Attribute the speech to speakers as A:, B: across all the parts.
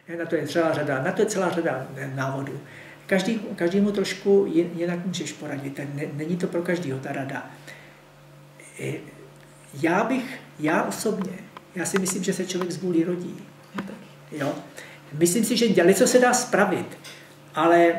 A: Na to je celá řada návodů. Každému trošku jinak můžeš poradit. Není to pro každého ta rada. Já osobně, já si myslím, že se člověk z vůli rodí. Jo? Myslím si, že něco se dá spravit, ale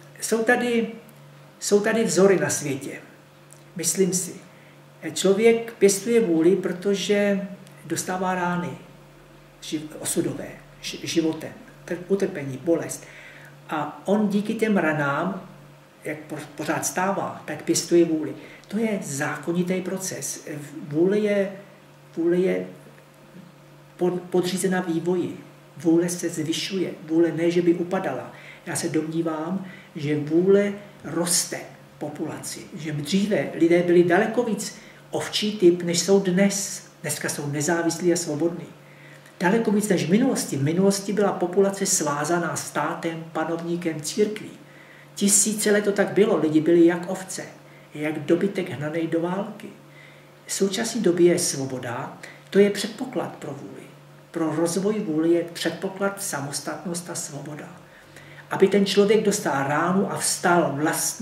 A: jsou tady vzory na světě. Myslím si. Člověk pěstuje vůli, protože dostává rány osudové, životem, utrpení, bolest. A on díky těm ranám, jak pořád stává, tak pěstuje vůli. To je zákonitý proces. Vůle je podřízena vývoji. Vůle se zvyšuje. Vůle ne, že by upadala. Já se domnívám, že vůle roste populaci. Že dříve lidé byli daleko víc ovčí typ, než jsou dnes. Dneska jsou nezávislí a svobodní. Daleko víc než v minulosti. V minulosti byla populace svázaná státem, panovníkem, církví. Tisíce let to tak bylo. Lidi byli jak ovce, jak dobytek hnanej do války. V současné době je svoboda, to je předpoklad pro vůli. Pro rozvoj vůle je předpoklad samostatnost a svoboda. Aby ten člověk dostal ránu a vstal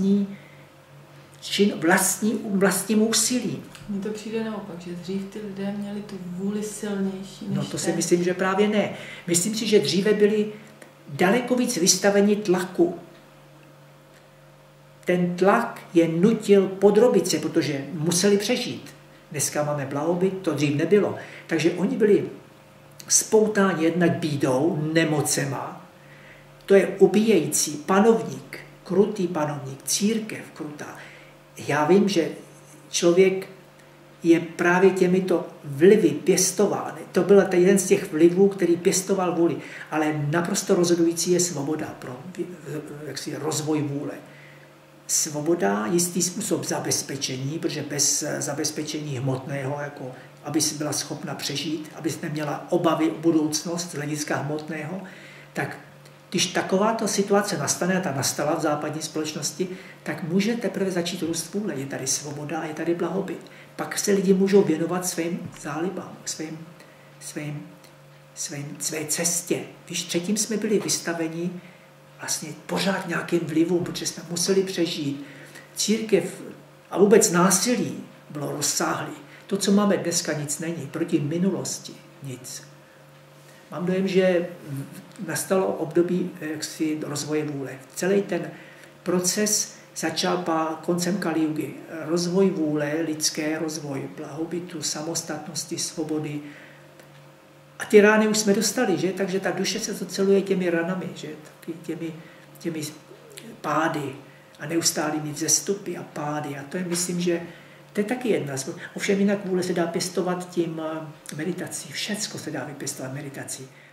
A: vlastním úsilím.
B: Mně to přijde naopak, že dřív ty lidé měli tu vůli silnější než
A: No to si myslím, že právě ne. Myslím si, že dříve byli daleko víc vystaveni tlaku. Ten tlak je nutil podrobit se, protože museli přežít. Dneska máme blahobyt, to dřív nebylo. Takže oni byli spoutáni jednak bídou, nemocema. To je ubíjející panovník, krutý panovník, církev krutá. Já vím, že člověk je právě těmito vlivy pěstován. To byl jeden z těch vlivů, který pěstoval vůli. Ale naprosto rozhodující je svoboda pro rozvoj vůle. Svoboda, jistý způsob zabezpečení, protože bez zabezpečení hmotného, jako aby si byla schopna přežít, aby neměla obavy o budoucnost z hlediska hmotného, tak když takováto situace nastane, a ta nastala v západní společnosti, tak může teprve začít růst vůle. Je tady svoboda, je tady blahobyt. Pak se lidi můžou věnovat svým zálibám, své cestě. Víš, předtím jsme byli vystaveni vlastně pořád nějakým vlivům, protože jsme museli přežít. Církev a vůbec násilí bylo rozsáhlé. To, co máme dneska, nic není. Proti minulosti nic. Mám dojem, že nastalo období rozvoje vůle. Celý ten proces začal koncem Kali Jugy. Rozvoj vůle, lidské rozvoj, blahobytu, samostatnosti, svobody. A ty rány už jsme dostali, že? Takže ta duše se doceluje těmi ranami, že? Těmi pády a neustálými vzestupy a pády. A to je, myslím, že to je taky jedna. Ovšem jinak vůle se dá pěstovat tím meditací. Všecko se dá vypěstovat meditací.